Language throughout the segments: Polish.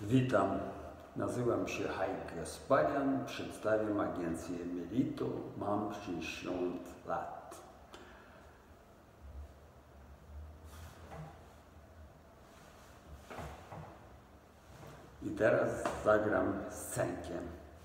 Witam, nazywam się Hajk Gasparian, przedstawiam agencję Merito, mam 60 lat. I teraz zagram scenkę.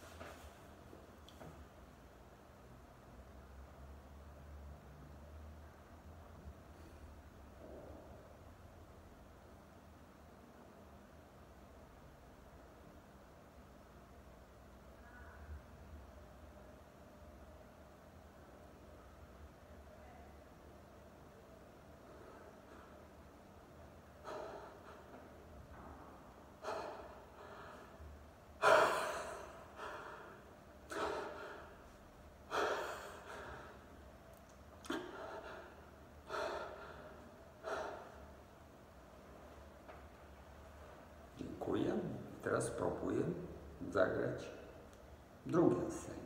Dziękuję. Teraz spróbuję zagrać drugą scenkę.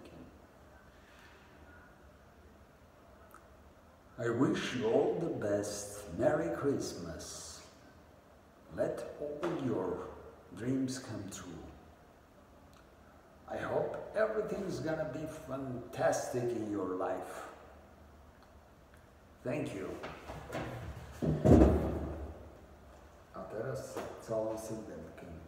I wish you all the best. Merry Christmas. Let all your dreams come true. I hope everything's gonna be fantastic in your life. Thank you. A teraz całą sylwetkę.